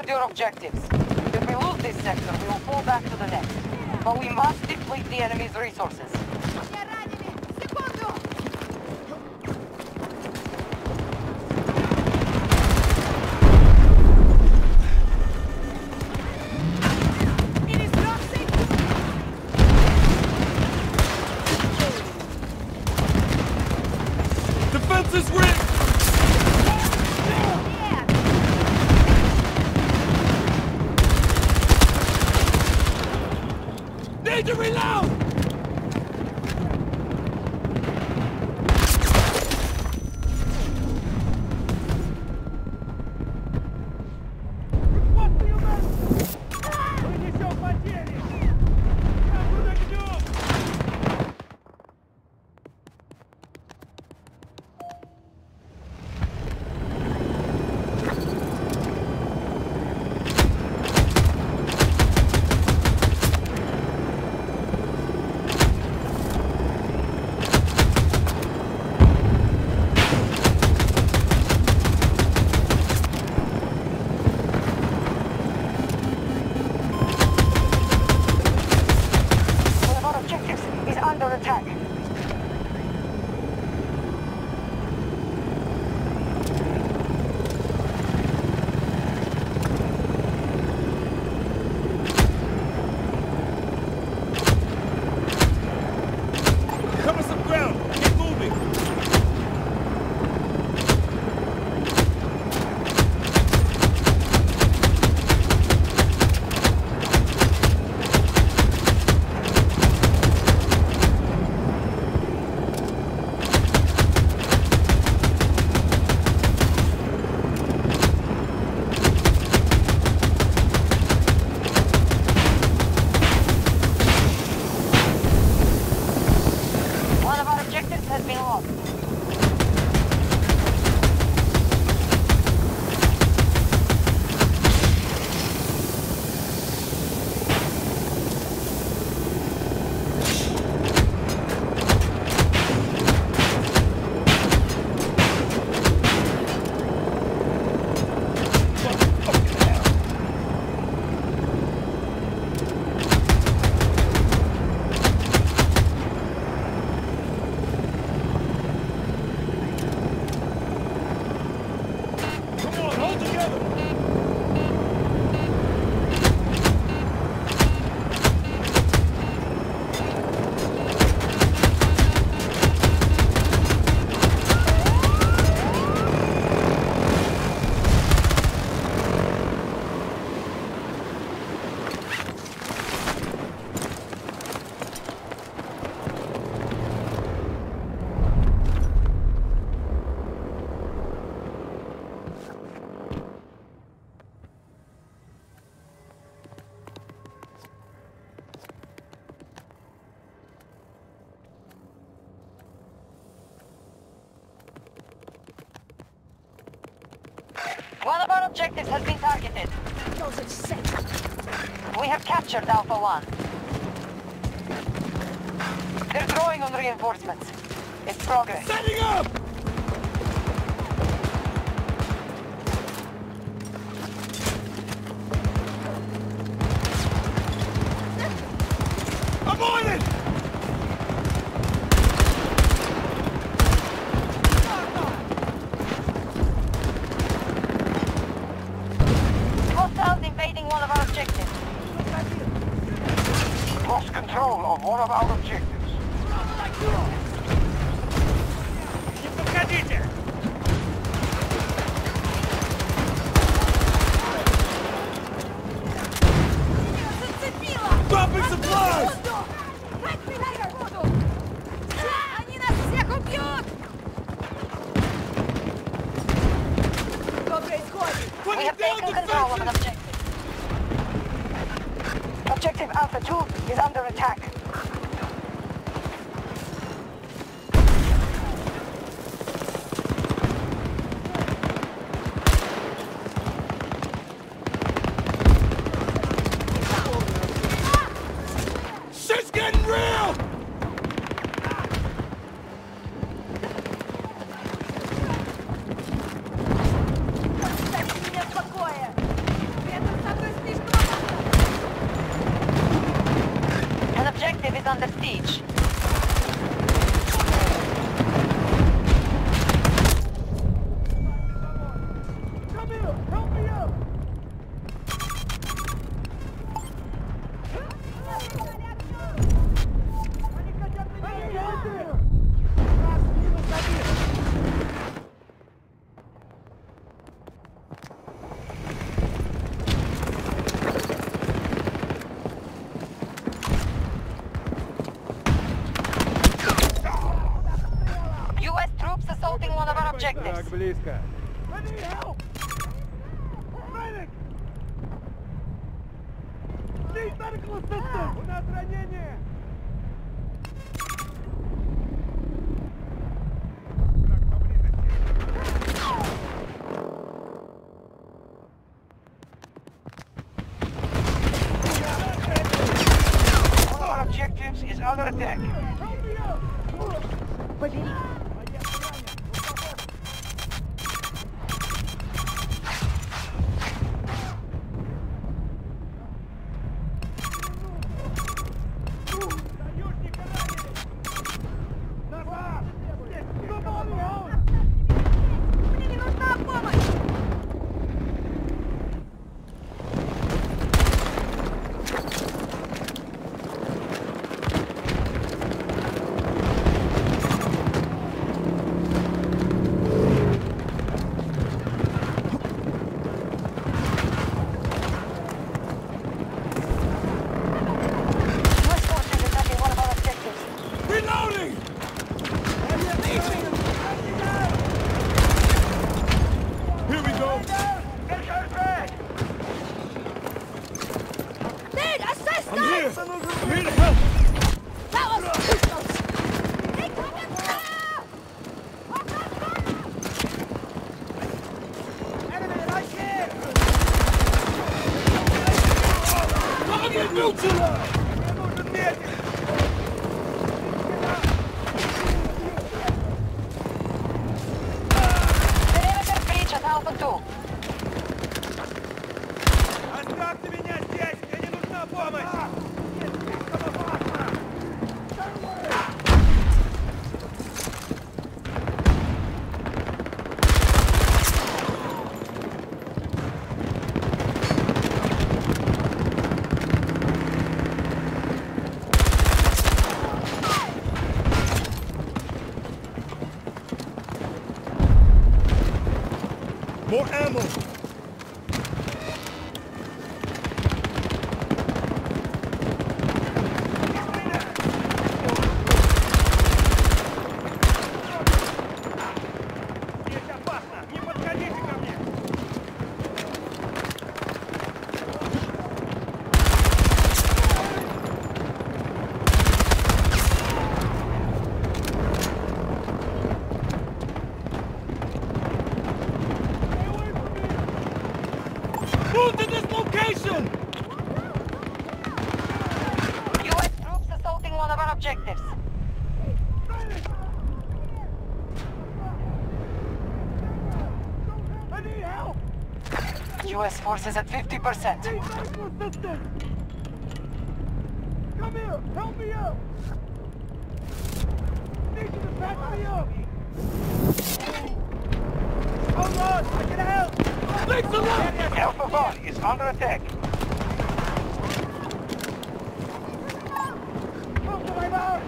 Guard your objectives. If we lose this sector, we will fall back to the next. But we must deplete the enemy's resources. Меня ранили! Секунду! Defense is rigged! Need to reload! Under attack. Cover some ground! Keep moving! One of our objectives has been lost. Come on, hold together! One of our objectives has been targeted. We have captured Alpha 1. They're drawing on reinforcements. It's progress. Setting up! I'm on it! Hostiles invading one of our objectives. Lost control of one of our objectives. Не подходите! Dropping supplies! Они нас всех убьют! Что происходит? We Putting have down taken control of an defenses! objective. Objective Alpha 2 is under attack. Shit's getting real! Оставьте меня в покое! U.S. troops assaulting one of our objectives. Так близко. I need help! Medic! Need medical assistance! У нас ранение! Так, поблизости. One of our objectives is under attack. Союзника ранили! Назад! Мне не нужна помощь! U.S. forces attacking one of our objectives. Reloading! Here we go! Get her back! Dude, assist I'm us! here! I'm here to help! That was useless! Incoming fire! Enemy right here! Target neutralized! Мне нужен медик! Perimeter breach at Alpha 2. Оставьте меня здесь! Мне не нужна помощь! Слишком опасно! More ammo! Здесь опасно! Не подходите ко мне! Move to this location! U.S. troops assaulting one of our objectives. I need help! U.S. forces at 50%. Need medical assistance! Come here! Help me out! Need you to patch me up! Hold on! I can help! Thanks a lot! Alpha 1 is under attack. Move to my mark!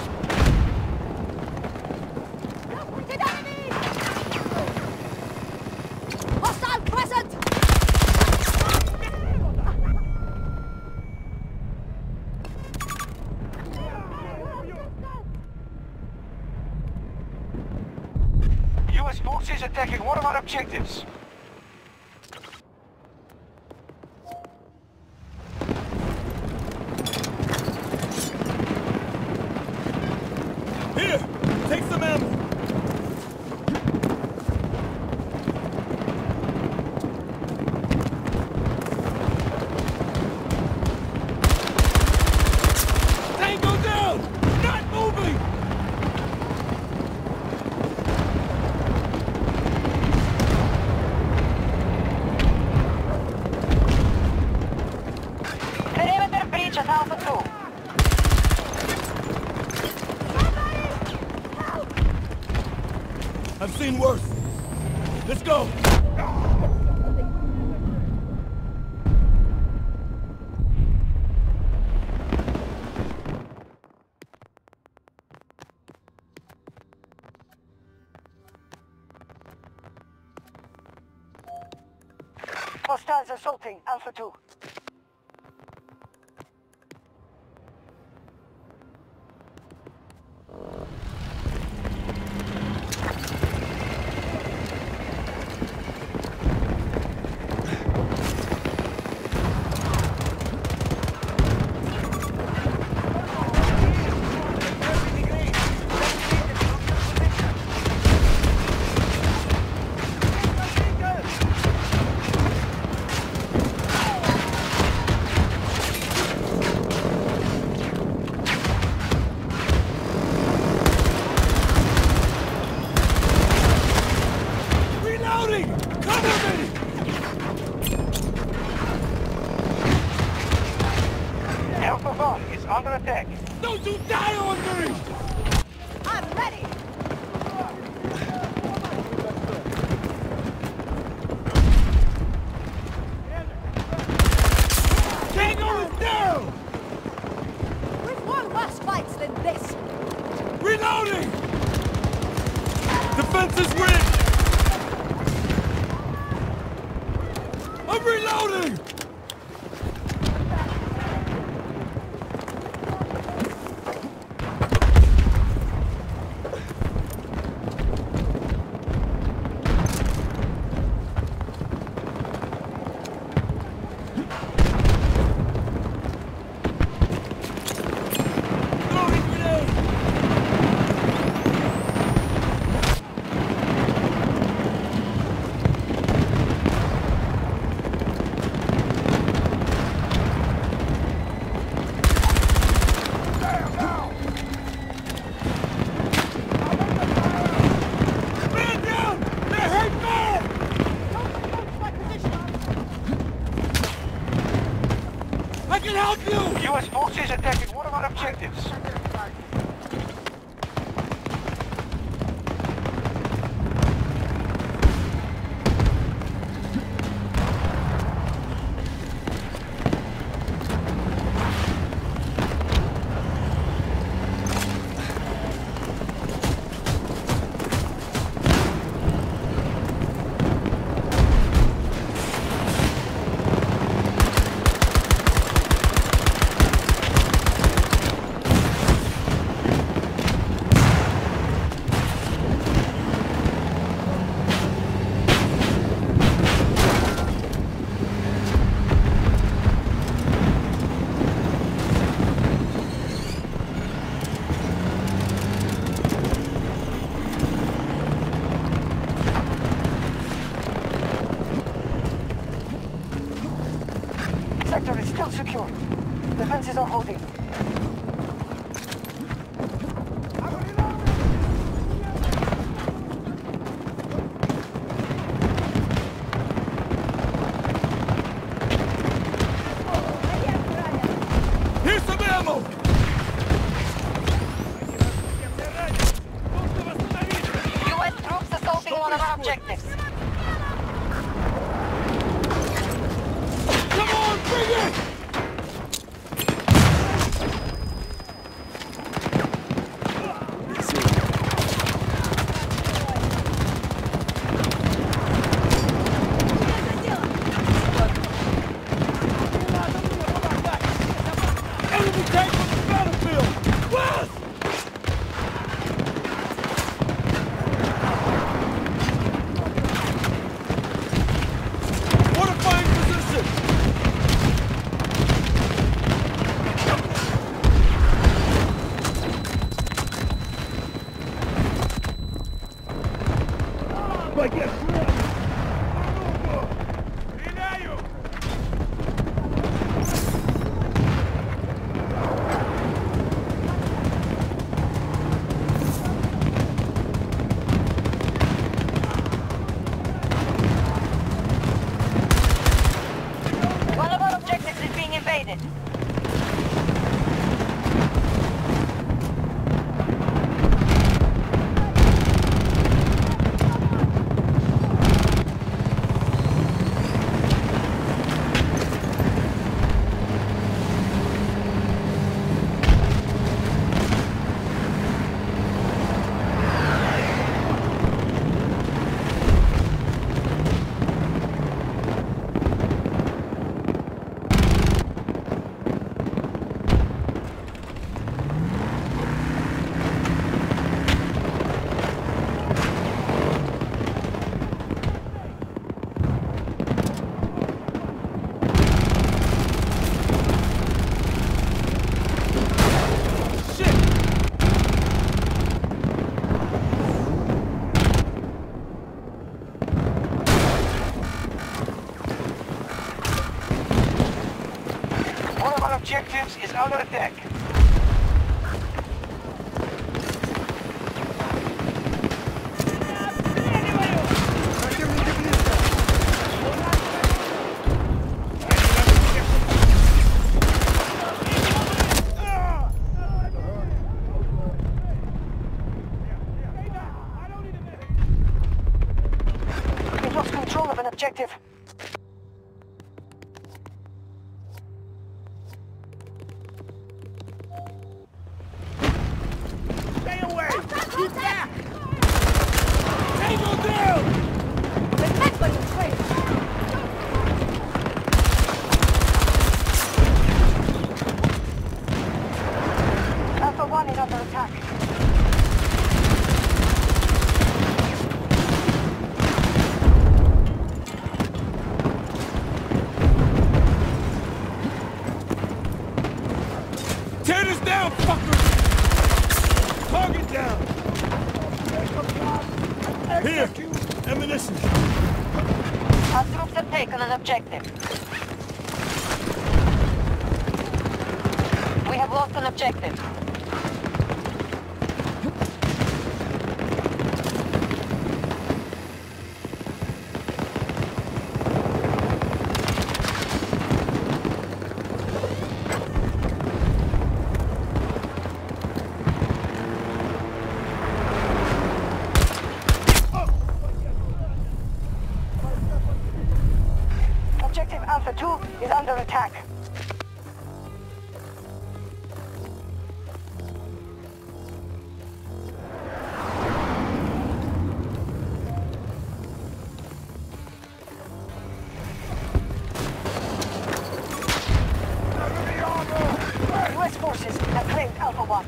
Wounded enemy! Hostile present! U.S. forces attacking one of our objectives. Here! Take some ammo! Tango down! Not moving! Perimeter breach at Alpha 2. I've seen worse. Let's go! Hostiles assaulting Alpha 2. defense is rigged! I'm reloading! U.S. forces attacking one of our objectives. Sector is still secure. Defenses are holding. Here's some ammo! U.S. troops assaulting one of our objectives. Come on, bring it! Enemy tank on the battlefield! West! Fortifying position! One of our objectives is being invaded. One of our objectives is under attack. We've lost control of an objective. Stay away! Keep back! Here! Ammunition! Our troops have taken an objective. We have lost an objective. Objective Alpha 2 is under attack. US forces have claimed Alpha 1.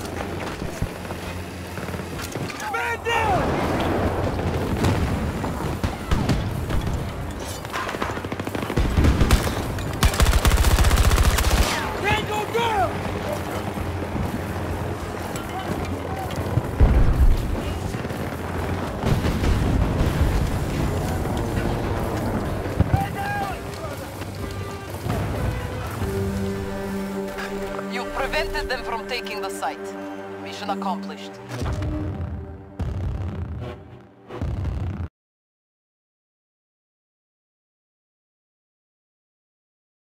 Man down! Tango down! You prevented them from taking the site. Mission accomplished.